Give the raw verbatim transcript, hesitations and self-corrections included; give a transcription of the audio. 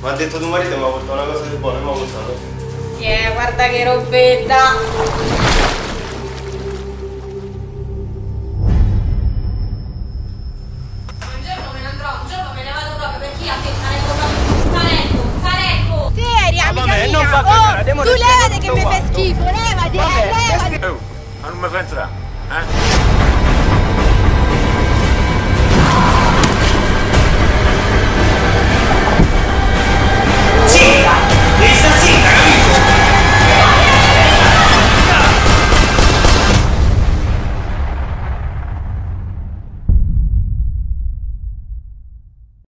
Mi ha detto tuo marito mi ha portato una cosa di buono e mi ha portato. Yeah, guarda che robetta! Un giorno me ne andrò, un giorno me ne vado proprio perché io a te Carecco proprio. Carecco, Carecco! Te eri Ah, amica vabbè, mia! non fa Oh, cagare, andiamo tu nel levati che tutto mi fai quanto. schifo, levati, eh, levati! Oh, ma non mi fa entrare, eh?